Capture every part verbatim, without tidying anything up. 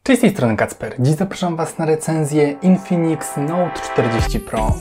Cześć, z tej strony Kacper. Dziś zapraszam Was na recenzję Infinix Note czterdzieści Pro.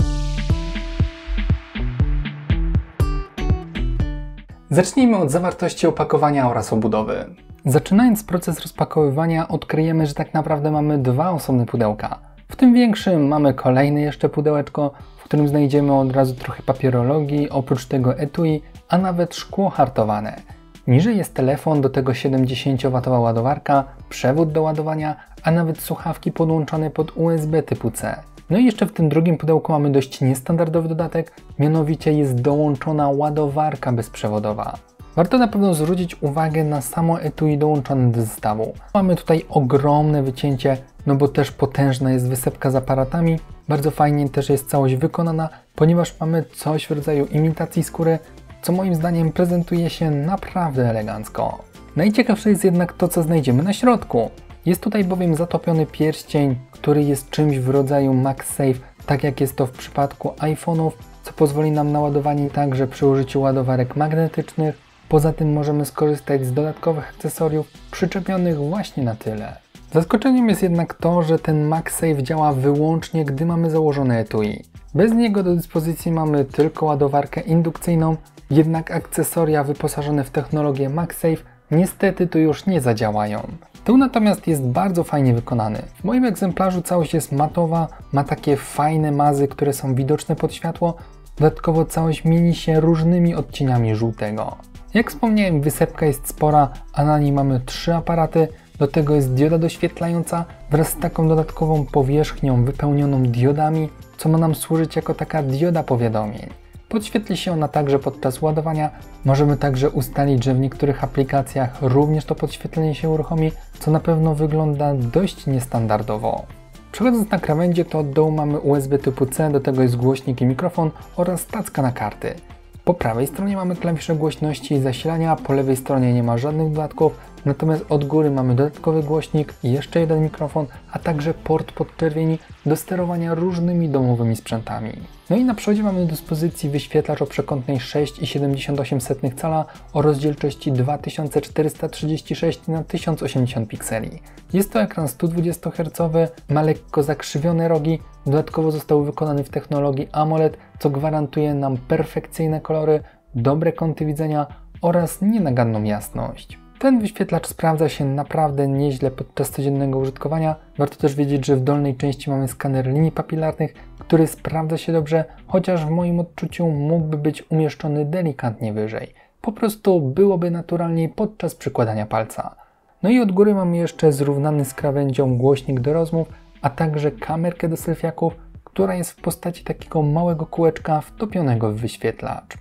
Zacznijmy od zawartości opakowania oraz obudowy. Zaczynając proces rozpakowywania, odkryjemy, że tak naprawdę mamy dwa osobne pudełka. W tym większym mamy kolejne jeszcze pudełeczko, w którym znajdziemy od razu trochę papierologii, oprócz tego etui, a nawet szkło hartowane. Niżej jest telefon, do tego siedemdziesięciowatowa ładowarka, przewód do ładowania, a nawet słuchawki podłączone pod U S B typu C. No i jeszcze w tym drugim pudełku mamy dość niestandardowy dodatek, mianowicie jest dołączona ładowarka bezprzewodowa. Warto na pewno zwrócić uwagę na samo etui dołączone do zestawu. Mamy tutaj ogromne wycięcie, no bo też potężna jest wysepka z aparatami. Bardzo fajnie też jest całość wykonana, ponieważ mamy coś w rodzaju imitacji skóry, co moim zdaniem prezentuje się naprawdę elegancko. Najciekawsze jest jednak to, co znajdziemy na środku. Jest tutaj bowiem zatopiony pierścień, który jest czymś w rodzaju MagSafe, tak jak jest to w przypadku iPhone'ów, co pozwoli nam na ładowanie także przy użyciu ładowarek magnetycznych. Poza tym możemy skorzystać z dodatkowych akcesoriów przyczepionych właśnie na tyle. Zaskoczeniem jest jednak to, że ten MagSafe działa wyłącznie, gdy mamy założone etui. Bez niego do dyspozycji mamy tylko ładowarkę indukcyjną, jednak akcesoria wyposażone w technologię MagSafe niestety tu już nie zadziałają. Tył natomiast jest bardzo fajnie wykonany. W moim egzemplarzu całość jest matowa, ma takie fajne mazy, które są widoczne pod światło. Dodatkowo całość mieni się różnymi odcieniami żółtego. Jak wspomniałem, wysepka jest spora, a na niej mamy trzy aparaty. Do tego jest dioda doświetlająca wraz z taką dodatkową powierzchnią wypełnioną diodami, co ma nam służyć jako taka dioda powiadomień. Podświetli się ona także podczas ładowania. Możemy także ustalić, że w niektórych aplikacjach również to podświetlenie się uruchomi, co na pewno wygląda dość niestandardowo. Przechodząc na krawędzie, to od dołu mamy U S B typu C, do tego jest głośnik i mikrofon oraz tacka na karty. Po prawej stronie mamy klawisze głośności i zasilania, po lewej stronie nie ma żadnych dodatków, natomiast od góry mamy dodatkowy głośnik, jeszcze jeden mikrofon, a także port podczerwieni do sterowania różnymi domowymi sprzętami. No i na przodzie mamy do dyspozycji wyświetlacz o przekątnej sześć przecinek siedemdziesiąt osiem cala o rozdzielczości dwa tysiące czterysta trzydzieści sześć na tysiąc osiemdziesiąt pikseli. Jest to ekran sto dwadzieścia herców, ma lekko zakrzywione rogi, dodatkowo został wykonany w technologii AMOLED, co gwarantuje nam perfekcyjne kolory, dobre kąty widzenia oraz nienaganną jasność. Ten wyświetlacz sprawdza się naprawdę nieźle podczas codziennego użytkowania. Warto też wiedzieć, że w dolnej części mamy skaner linii papilarnych, który sprawdza się dobrze, chociaż w moim odczuciu mógłby być umieszczony delikatnie wyżej. Po prostu byłoby naturalniej podczas przykładania palca. No i od góry mamy jeszcze zrównany z krawędzią głośnik do rozmów, a także kamerkę do selfiaków, która jest w postaci takiego małego kółeczka wtopionego w wyświetlacz.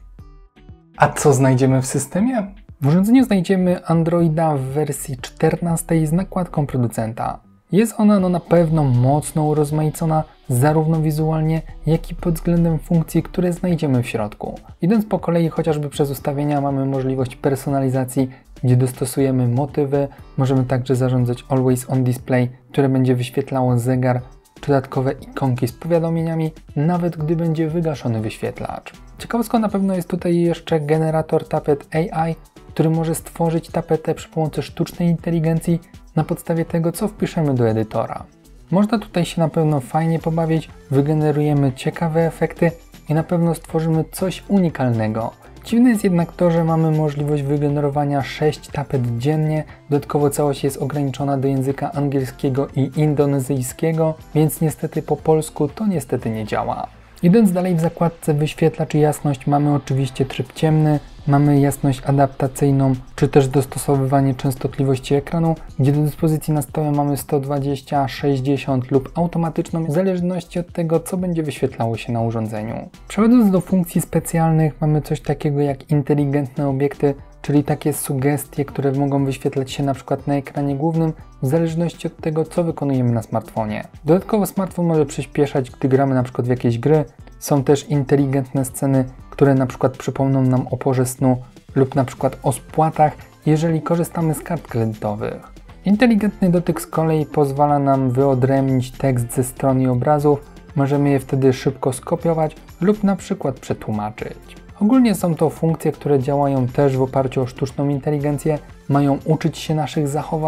A co znajdziemy w systemie? W urządzeniu znajdziemy Androida w wersji czternastej z nakładką producenta. Jest ona no na pewno mocno urozmaicona zarówno wizualnie, jak i pod względem funkcji, które znajdziemy w środku. Idąc po kolei chociażby przez ustawienia mamy możliwość personalizacji, gdzie dostosujemy motywy, możemy także zarządzać Always On Display, które będzie wyświetlało zegar, dodatkowe ikonki z powiadomieniami, nawet gdy będzie wygaszony wyświetlacz. Ciekawostką na pewno jest tutaj jeszcze generator tapet A I, który może stworzyć tapetę przy pomocy sztucznej inteligencji na podstawie tego, co wpiszemy do edytora. Można tutaj się na pewno fajnie pobawić, wygenerujemy ciekawe efekty i na pewno stworzymy coś unikalnego. Dziwne jest jednak to, że mamy możliwość wygenerowania sześciu tapet dziennie, dodatkowo całość jest ograniczona do języka angielskiego i indonezyjskiego, więc niestety po polsku to niestety nie działa. Idąc dalej w zakładce wyświetlacz i jasność mamy oczywiście tryb ciemny, mamy jasność adaptacyjną, czy też dostosowywanie częstotliwości ekranu, gdzie do dyspozycji na stole mamy sto dwadzieścia, sześćdziesiąt lub automatyczną, w zależności od tego, co będzie wyświetlało się na urządzeniu. Przechodząc do funkcji specjalnych, mamy coś takiego jak inteligentne obiekty, czyli takie sugestie, które mogą wyświetlać się na przykład na ekranie głównym, w zależności od tego, co wykonujemy na smartfonie. Dodatkowo smartfon może przyspieszać, gdy gramy na przykład w jakieś gry. Są też inteligentne sceny, które na przykład przypomną nam o porze snu lub na przykład o spłatach, jeżeli korzystamy z kart kredytowych. Inteligentny dotyk z kolei pozwala nam wyodrębnić tekst ze stron i obrazów, możemy je wtedy szybko skopiować lub na przykład przetłumaczyć. Ogólnie są to funkcje, które działają też w oparciu o sztuczną inteligencję, mają uczyć się naszych zachowań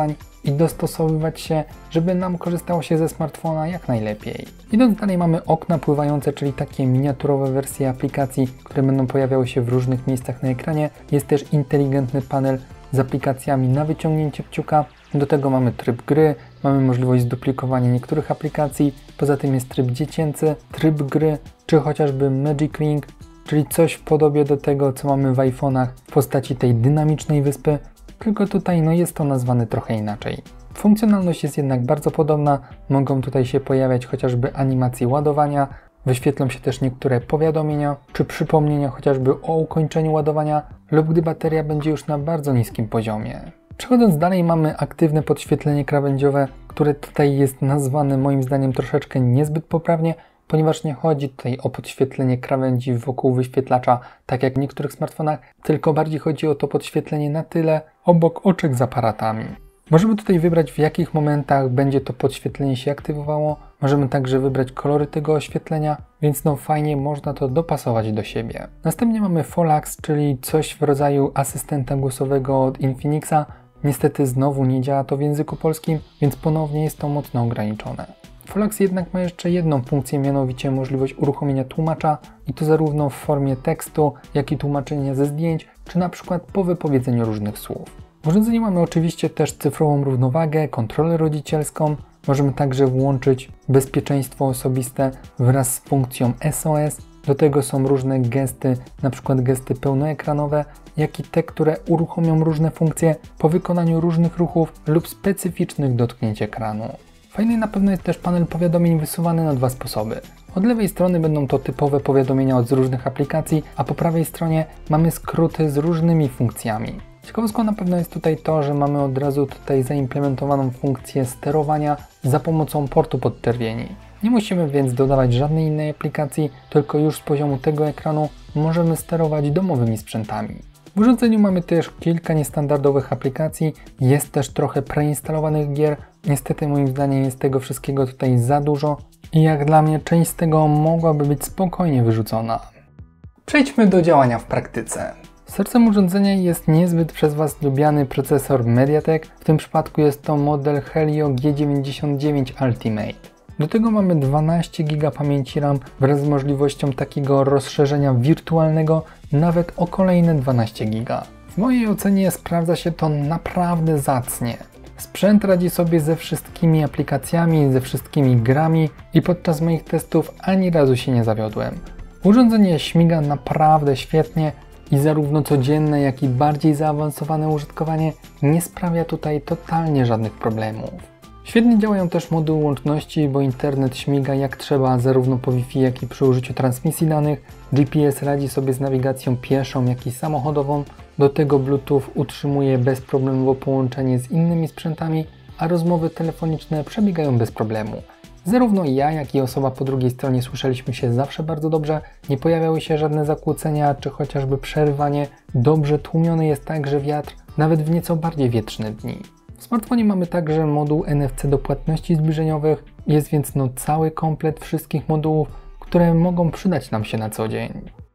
i dostosowywać się, żeby nam korzystało się ze smartfona jak najlepiej. Idąc dalej, mamy okna pływające, czyli takie miniaturowe wersje aplikacji, które będą pojawiały się w różnych miejscach na ekranie. Jest też inteligentny panel z aplikacjami na wyciągnięcie kciuka. Do tego mamy tryb gry, mamy możliwość zduplikowania niektórych aplikacji, poza tym jest tryb dziecięcy, tryb gry, czy chociażby Magic Ring, czyli coś w podobie do tego, co mamy w iPhone'ach w postaci tej dynamicznej wyspy, tylko tutaj no jest to nazwane trochę inaczej. Funkcjonalność jest jednak bardzo podobna, mogą tutaj się pojawiać chociażby animacje ładowania, wyświetlą się też niektóre powiadomienia, czy przypomnienia chociażby o ukończeniu ładowania, lub gdy bateria będzie już na bardzo niskim poziomie. Przechodząc dalej, mamy aktywne podświetlenie krawędziowe, które tutaj jest nazwane moim zdaniem troszeczkę niezbyt poprawnie, ponieważ nie chodzi tutaj o podświetlenie krawędzi wokół wyświetlacza, tak jak w niektórych smartfonach, tylko bardziej chodzi o to podświetlenie na tyle obok oczek z aparatami. Możemy tutaj wybrać, w jakich momentach będzie to podświetlenie się aktywowało. Możemy także wybrać kolory tego oświetlenia, więc no fajnie można to dopasować do siebie. Następnie mamy Folax, czyli coś w rodzaju asystenta głosowego od Infinixa. Niestety znowu nie działa to w języku polskim, więc ponownie jest to mocno ograniczone. Folax jednak ma jeszcze jedną funkcję, mianowicie możliwość uruchomienia tłumacza i to zarówno w formie tekstu, jak i tłumaczenia ze zdjęć, czy na przykład po wypowiedzeniu różnych słów. W urządzeniu mamy oczywiście też cyfrową równowagę, kontrolę rodzicielską. Możemy także włączyć bezpieczeństwo osobiste wraz z funkcją S O S. Do tego są różne gesty, na przykład gesty pełnoekranowe, jak i te, które uruchomią różne funkcje po wykonaniu różnych ruchów lub specyficznych dotknięć ekranu. Fajny na pewno jest też panel powiadomień wysuwany na dwa sposoby. Od lewej strony będą to typowe powiadomienia od różnych aplikacji, a po prawej stronie mamy skróty z różnymi funkcjami. Ciekawostką na pewno jest tutaj to, że mamy od razu tutaj zaimplementowaną funkcję sterowania za pomocą portu podczerwieni. Nie musimy więc dodawać żadnej innej aplikacji, tylko już z poziomu tego ekranu możemy sterować domowymi sprzętami. W urządzeniu mamy też kilka niestandardowych aplikacji, jest też trochę preinstalowanych gier. Niestety moim zdaniem jest tego wszystkiego tutaj za dużo i jak dla mnie część z tego mogłaby być spokojnie wyrzucona. Przejdźmy do działania w praktyce. Sercem urządzenia jest niezbyt przez Was lubiany procesor Mediatek, w tym przypadku jest to model Helio G dziewięćdziesiąt dziewięć Ultimate. Do tego mamy dwanaście giga pamięci RAM wraz z możliwością takiego rozszerzenia wirtualnego nawet o kolejne dwanaście giga. W mojej ocenie sprawdza się to naprawdę zacnie. Sprzęt radzi sobie ze wszystkimi aplikacjami, ze wszystkimi grami i podczas moich testów ani razu się nie zawiodłem. Urządzenie śmiga naprawdę świetnie i zarówno codzienne, jak i bardziej zaawansowane użytkowanie nie sprawia tutaj totalnie żadnych problemów. Świetnie działają też moduły łączności, bo internet śmiga jak trzeba zarówno po Wi-Fi, jak i przy użyciu transmisji danych. G P S radzi sobie z nawigacją pieszą, jak i samochodową. Do tego Bluetooth utrzymuje bezproblemowo połączenie z innymi sprzętami, a rozmowy telefoniczne przebiegają bez problemu. Zarówno ja, jak i osoba po drugiej stronie słyszeliśmy się zawsze bardzo dobrze, nie pojawiały się żadne zakłócenia, czy chociażby przerywanie. Dobrze tłumiony jest także wiatr, nawet w nieco bardziej wietrzne dni. W smartfonie mamy także moduł N F C do płatności zbliżeniowych, jest więc no cały komplet wszystkich modułów, które mogą przydać nam się na co dzień.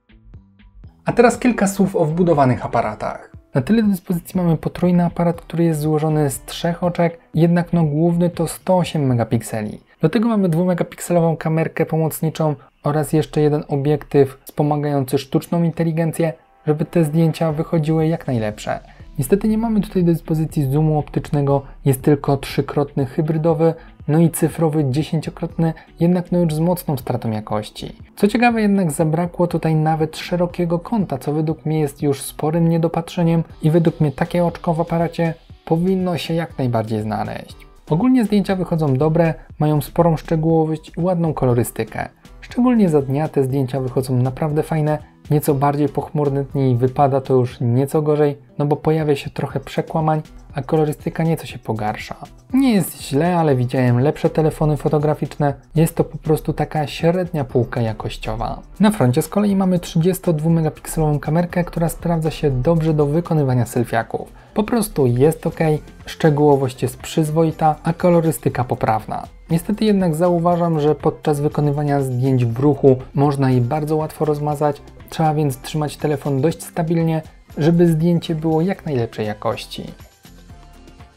A teraz kilka słów o wbudowanych aparatach. Na tyle do dyspozycji mamy potrójny aparat, który jest złożony z trzech oczek, jednak no główny to sto osiem megapikseli. Do tego mamy dwumegapikselową kamerkę pomocniczą oraz jeszcze jeden obiektyw wspomagający sztuczną inteligencję, żeby te zdjęcia wychodziły jak najlepsze. Niestety nie mamy tutaj do dyspozycji zoomu optycznego, jest tylko trzykrotny hybrydowy, no i cyfrowy dziesięciokrotny, jednak no już z mocną stratą jakości. Co ciekawe, jednak zabrakło tutaj nawet szerokiego kąta, co według mnie jest już sporym niedopatrzeniem i według mnie takie oczko w aparacie powinno się jak najbardziej znaleźć. Ogólnie zdjęcia wychodzą dobre, mają sporą szczegółowość i ładną kolorystykę. Szczególnie za dnia te zdjęcia wychodzą naprawdę fajne, nieco bardziej pochmurne dni wypada to już nieco gorzej, no bo pojawia się trochę przekłamań, a kolorystyka nieco się pogarsza. Nie jest źle, ale widziałem lepsze telefony fotograficzne, jest to po prostu taka średnia półka jakościowa. Na froncie z kolei mamy trzydziestodwumegapikselową kamerkę, która sprawdza się dobrze do wykonywania selfiaków. Po prostu jest ok, szczegółowość jest przyzwoita, a kolorystyka poprawna. Niestety jednak zauważam, że podczas wykonywania zdjęć w ruchu można je bardzo łatwo rozmazać, trzeba więc trzymać telefon dość stabilnie, żeby zdjęcie było jak najlepszej jakości.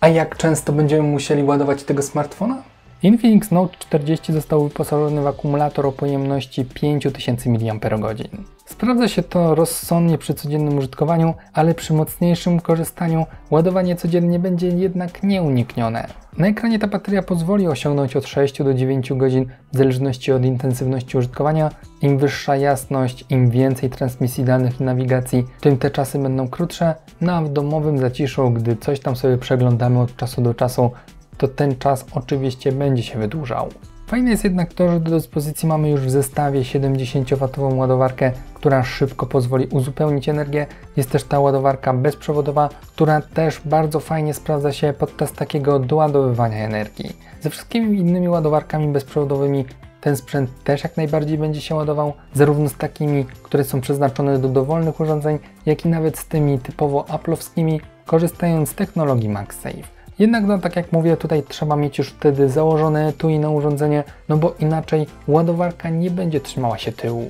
A jak często będziemy musieli ładować tego smartfona? Infinix Note czterdzieści został wyposażony w akumulator o pojemności pięć tysięcy miliamperów godzin. Sprawdza się to rozsądnie przy codziennym użytkowaniu, ale przy mocniejszym korzystaniu ładowanie codziennie będzie jednak nieuniknione. Na ekranie ta bateria pozwoli osiągnąć od sześciu do dziewięciu godzin w zależności od intensywności użytkowania. Im wyższa jasność, im więcej transmisji danych i nawigacji, tym te czasy będą krótsze, no a w domowym zaciszu, gdy coś tam sobie przeglądamy od czasu do czasu, to ten czas oczywiście będzie się wydłużał. Fajne jest jednak to, że do dyspozycji mamy już w zestawie siedemdziesięciowatową ładowarkę, która szybko pozwoli uzupełnić energię. Jest też ta ładowarka bezprzewodowa, która też bardzo fajnie sprawdza się podczas takiego doładowywania energii. Ze wszystkimi innymi ładowarkami bezprzewodowymi ten sprzęt też jak najbardziej będzie się ładował, zarówno z takimi, które są przeznaczone do dowolnych urządzeń, jak i nawet z tymi typowo aplowskimi, korzystając z technologii MagSafe. Jednak, no tak jak mówię, tutaj trzeba mieć już wtedy założone etui na urządzenie, no bo inaczej ładowarka nie będzie trzymała się tyłu.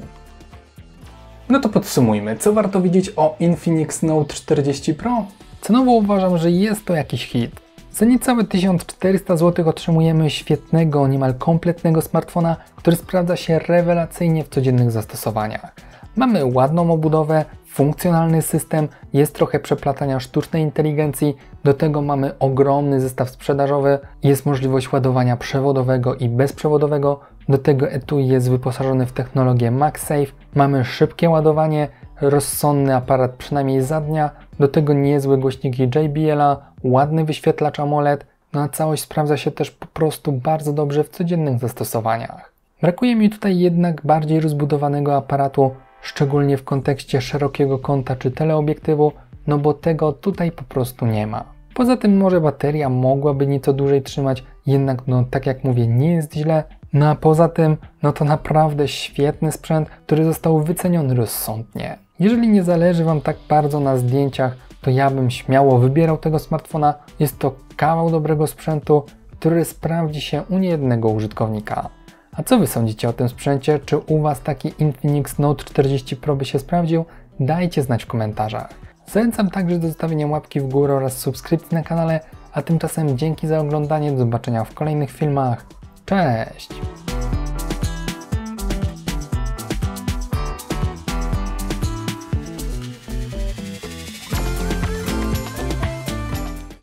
No to podsumujmy, co warto wiedzieć o Infinix Note czterdzieści Pro? Cenowo uważam, że jest to jakiś hit. Za niecałe tysiąc czterysta złotych otrzymujemy świetnego, niemal kompletnego smartfona, który sprawdza się rewelacyjnie w codziennych zastosowaniach. Mamy ładną obudowę, funkcjonalny system, jest trochę przeplatania sztucznej inteligencji, do tego mamy ogromny zestaw sprzedażowy, jest możliwość ładowania przewodowego i bezprzewodowego, do tego etui jest wyposażony w technologię MagSafe, mamy szybkie ładowanie, rozsądny aparat przynajmniej za dnia, do tego niezłe głośniki J B L a, ładny wyświetlacz AMOLED, no a całość sprawdza się też po prostu bardzo dobrze w codziennych zastosowaniach. Brakuje mi tutaj jednak bardziej rozbudowanego aparatu, szczególnie w kontekście szerokiego kąta czy teleobiektywu, no bo tego tutaj po prostu nie ma. Poza tym może bateria mogłaby nieco dłużej trzymać, jednak no tak jak mówię, nie jest źle. No a poza tym, no to naprawdę świetny sprzęt, który został wyceniony rozsądnie. Jeżeli nie zależy Wam tak bardzo na zdjęciach, to ja bym śmiało wybierał tego smartfona. Jest to kawał dobrego sprzętu, który sprawdzi się u niejednego użytkownika. A co Wy sądzicie o tym sprzęcie? Czy u Was taki Infinix Note czterdzieści Pro by się sprawdził? Dajcie znać w komentarzach. Zachęcam także do zostawienia łapki w górę oraz subskrypcji na kanale, a tymczasem dzięki za oglądanie, do zobaczenia w kolejnych filmach. Cześć!